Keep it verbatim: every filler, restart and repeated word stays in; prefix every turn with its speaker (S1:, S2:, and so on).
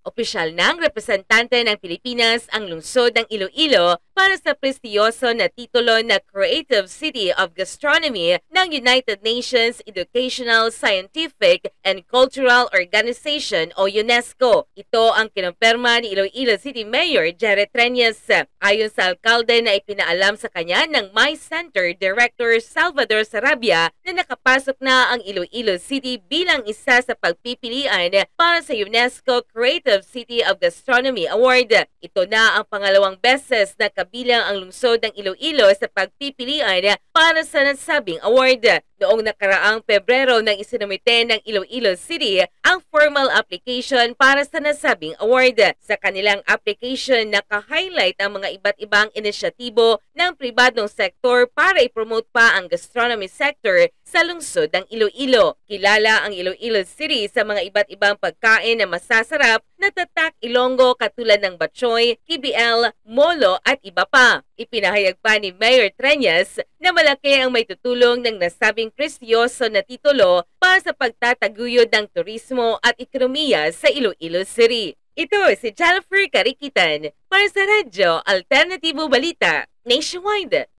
S1: Opisyal ng representante ng Pilipinas ang lungsod ng Iloilo para sa prestihiyoso na titulo na Creative City of Gastronomy ng United Nations Educational, Scientific and Cultural Organization o UNESCO. Ito ang kinumpirma ni Iloilo City Mayor Jared Treñas. Ayon sa alkalde na ipinaalam sa kanya ng My Center Director Salvador Sarabia na nakapasok na ang Iloilo City bilang isa sa pagpipilian para sa UNESCO Creative City of Gastronomy Award. Ito na ang pangalawang beses na kabilang ang lungsod ng Iloilo sa pagpipilian para sa nasabing award. Noong nakaraang Pebrero nang isinumite ng Iloilo City ang formal application para sa nasabing award. Sa kanilang application, naka-highlight ang mga iba't ibang inisyatibo ng pribadong sektor para ipromote pa ang gastronomy sector sa lungsod ng Iloilo. Kilala ang Iloilo City sa mga iba't ibang pagkain na masasarap na tatak Ilonggo katulad ng batchoy, K B L, molo at iba pa. Ipinahayag pa ni Mayor Treñas na malaki ang may tutulong ng nasabing prestihiyoso na titulo para sa pagtataguyod ng turismo at ekonomiya sa Iloilo City. Ito si Jennifer Carikitan para sa Radyo Alternatibo Balita Nationwide.